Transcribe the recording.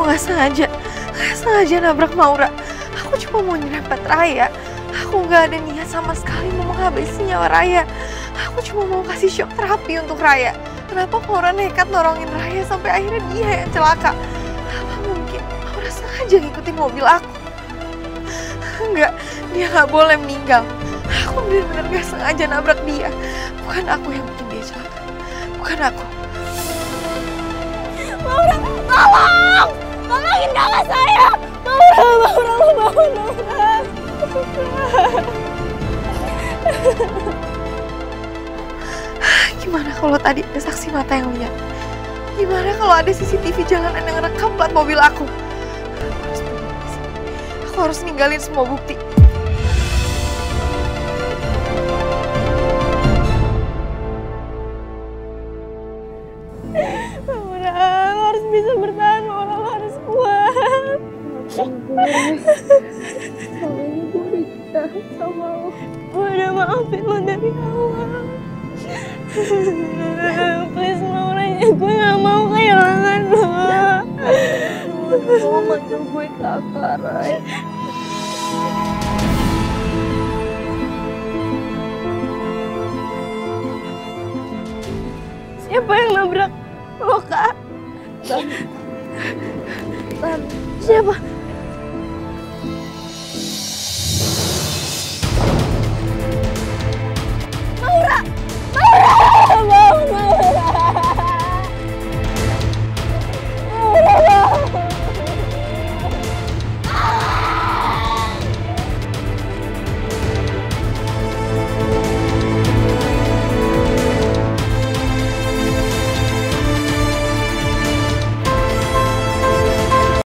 nggak sengaja nabrak Maura. Aku cuma mau nyerempet Raya. Aku nggak ada niat sama sekali mau menghabisi nyawa Raya. Aku cuma mau kasih shock terapi untuk Raya. Kenapa Maura nekat nolongin Raya sampai akhirnya dia yang celaka? Apa mungkin Maura sengaja ngikutin mobil aku? Enggak, dia nggak boleh meninggal. Aku benar-benar nggak sengaja nabrak dia. Bukan aku yang bikin dia celaka. Bukan aku. Maura, tolong! Tolongin kakak saya! Maura, lu bangun, Maura! Gimana kalau tadi ada saksi mata yang lihat? Gimana kalau ada CCTV jalanan yang rekam plat mobil aku? Aku harus ninggalin semua bukti. Maura, lo harus bisa bertahan, Maura, lo harus kuat. Selama ini gue udah jahat sama lo. Gue udah maafin lo dari awal. Please Maura, gue gak mau kehilangan lo. Lo manggil gue kakak, Ray. Siapa yang nabrak lo, Kak? Tan. Siapa?